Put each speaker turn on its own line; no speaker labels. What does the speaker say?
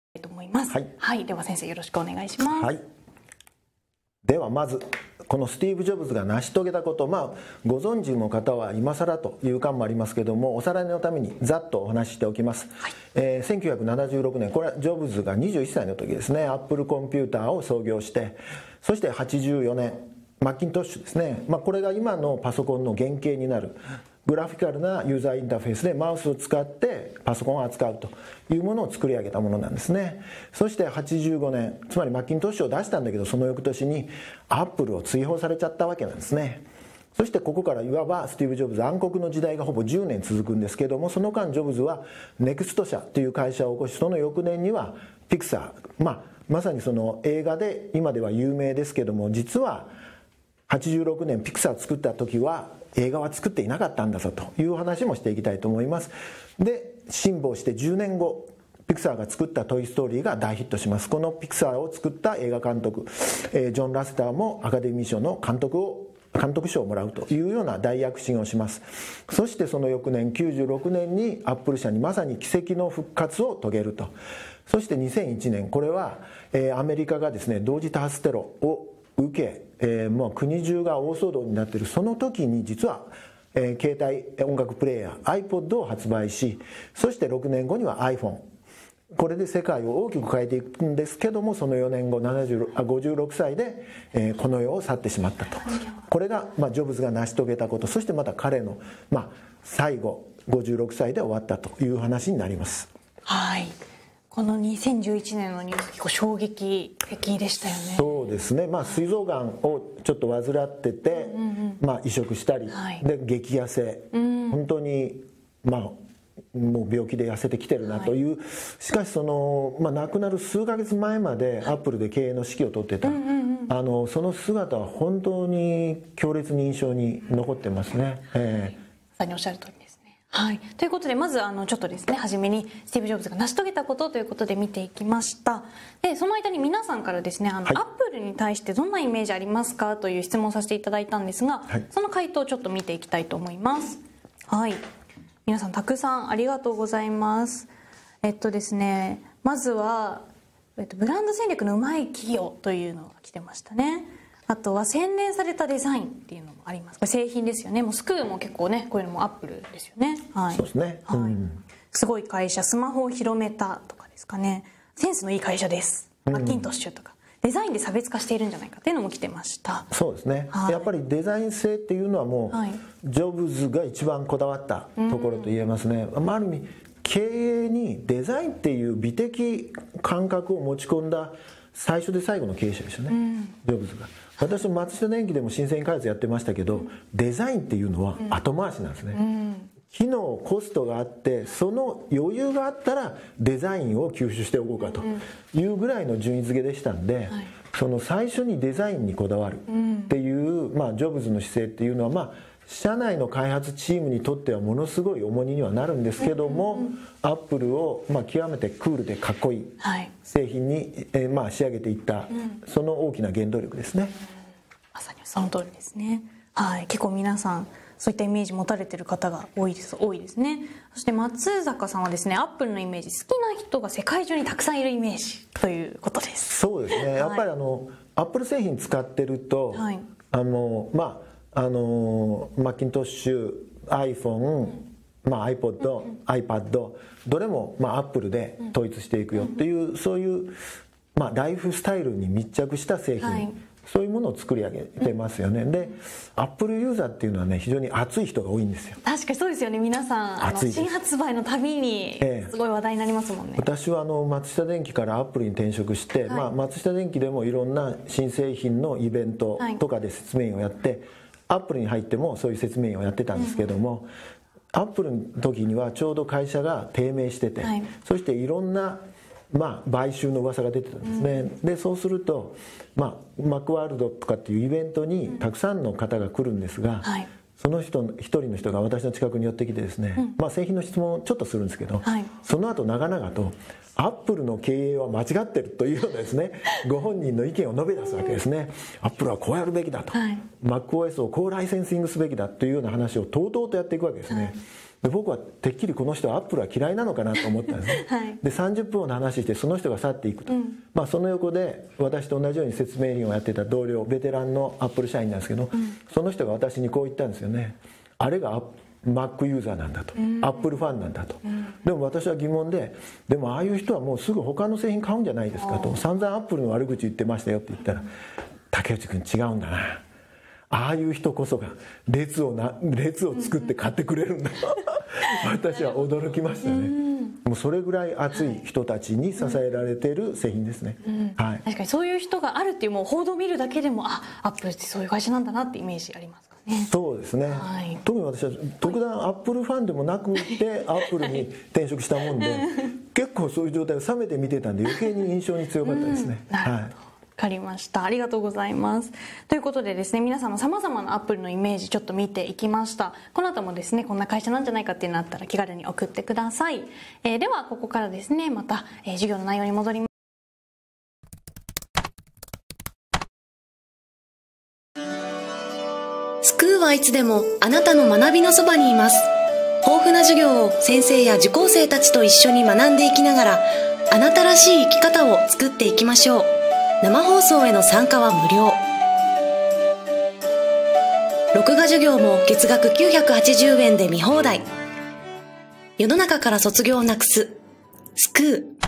と思います。はい、では先生よろしくお願いします。
はい、ではまずこのスティーブ・ジョブズが成し遂げたこと、ご存知の方は今更という感もありますけども、おさらいのためにざっとお話ししておきます。1976年、これはジョブズが21歳の時ですね、アップルコンピューターを創業して、そして84年マッキントッシュですね、これが今のパソコンの原型になるグラフィカルなユーザーインターフェースでマウスを使ってパソコンを扱うというものを作り上げたものなんですね。そして85年、つまりマッキントッシュを出したんだけど、その翌年にアップルを追放されちゃったわけなんですね。そしてここからいわばスティーブ・ジョブズ暗黒の時代がほぼ10年続くんですけども、その間ジョブズはネクスト社という会社を起こし、その翌年にはピクサー、まさにその映画で今では有名ですけども、実は86年ピクサー作った時は映画は作っていなかったんだぞという話もしていきたいと思います。で、辛抱して10年後ピクサーが作ったトイ・ストーリーが大ヒットします。このピクサーを作った映画監督、ジョン・ラセターもアカデミー賞の監督賞をもらうというような大躍進をします。そしてその翌年96年にアップル社にまさに奇跡の復活を遂げると。そして2001年、これはアメリカがですね同時多発テロを受け、もう国中が大騒動になっているその時に、実は携帯音楽プレーヤー iPod を発売し、そして6年後には iPhone、 これで世界を大きく変えていくんですけども、その4年後56歳でこの世を去ってしまったと。これがジョブズが成し遂げたこと、そしてまた彼の最後56歳で終わったという話になります。
はい、この2011年のニュース、結構衝撃的でしたよね。
そうですね、膵臓がんをちょっと患ってて、移植したり、で激痩せ、本当にもう病気で痩せてきてるなという、しかしその、亡くなる数ヶ月前までアップルで経営の指揮を執ってた、その姿は本当に強烈に印象に残ってますね。
まさにおっしゃる通りです。はい、ということで、まずちょっとですね、初めにスティーブ・ジョブズが成し遂げたことということで見ていきました。でその間に皆さんからですね、アップルに対してどんなイメージありますかという質問をさせていただいたんですが、その回答をちょっと見ていきたいと思います。はい、皆さんたくさんありがとうございます。ですね、まずは、ブランド戦略のうまい企業というのが来てましたね。あとは洗練されたデザインっていうのもあります。これ製品ですよね。もうスクーも結構ね、こういうのもアップルですよね。はい、
そうですね。
すごい会社、スマホを広めたとかですかね。センスのいい会社です。マッキントッシュとか。デザインで差別化しているんじゃないかっていうのも来てました。
そうですね。やっぱりデザイン性っていうのはもう、ジョブズが一番こだわったところと言えますね。ある意味経営にデザインっていう美的感覚を持ち込んだ最初で最後の経営者でしたね、ジョブズが。私も松下電器でも新製品開発やってましたけど、デザインっていうのは後回しなんですね。機能コストがあって、その余裕があったらデザインを吸収しておこうかというぐらいの順位付けでしたんで、その最初にデザインにこだわるっていう、ジョブズの姿勢っていうのは、社内の開発チームにとってはものすごい重荷にはなるんですけども、アップルを極めてクールでかっこいい製品に仕上げていった、その大きな原動力ですね。
まさにその通りですね。はい、結構皆さんそういったイメージ持たれてる方が多いですね。そして松坂さんはですね、アップルのイメージ、好きな人が世界中にたくさんいるイメージということです。
そうですね。やっぱりアップル製品使ってると、マッキントッシュ、iPhone、iPod、iPad、どれもアップルで統一していくよっていう、そういうライフスタイルに密着した製品、そういうものを作り上げてますよね。で、アップルユーザーっていうのはね、非常に熱い人が多いんですよ。
確かにそうですよね。皆さん新発売のたびにすごい話題になりますもんね。
私は松下電器からアップルに転職して、松下電器でもいろんな新製品のイベントとかで説明をやって、アップルに入ってもそういう説明をやってたんですけども、アップルの時にはちょうど会社が低迷してて、そしていろんな買収の噂が出てたんですね。でそうすると、マクワールドとかっていうイベントにたくさんの方が来るんですが、その一人の人が私の近くに寄ってきてですね、製品の質問をちょっとするんですけど、その後長々とアップルの経営は間違ってるというようなですね、ご本人の意見を述べ出すわけですね。アップルはこうやるべきだと、MacOS をこうライセンシングすべきだというような話をとうとうとやっていくわけですね。 で僕はてっきりこの人はアップルは嫌いなのかなと思ったんですね、
はい、
で30分の話してその人が去っていくと、その横で私と同じように説明員をやってた同僚、ベテランのアップル社員なんですけど、その人が私にこう言ったんですよね。あれがMac ユーザーなんだと、アップルファンなんだと、でも私は疑問で、でもああいう人はもうすぐ他の製品買うんじゃないですかと、散々アップルの悪口言ってましたよって言ったら、竹内君違うんだな、ああいう人こそが列を作って買ってくれるんだ私は驚きましたね。もうそれぐらい熱い人たちに支えられている製品ですね、はい、
確かにそういう人があるっていうもう報道を見るだけでもアップルってそういう会社なんだなってイメージありますかね。
そうですね、はい、特に私は特段アップルファンでもなくてアップルに転職したもんで結構そういう状態を冷めて見てたんで余計に印象に強かったですね。
なるほど、わかりました。ありがとうございます。ということでですね、皆さんの様々なアップルのイメージちょっと見ていきました。この後もですね、こんな会社なんじゃないかっていうのあったら気軽に送ってください。ではここからですね、また、授業の内容に戻ります。
スクーはいつでもあなたの学びのそばにいます。豊富な授業を先生や受講生たちと一緒に学んでいきながら、あなたらしい生き方を作っていきましょう。生放送への参加は無料。録画授業も月額980円で見放題。世の中から卒業をなくすスクー。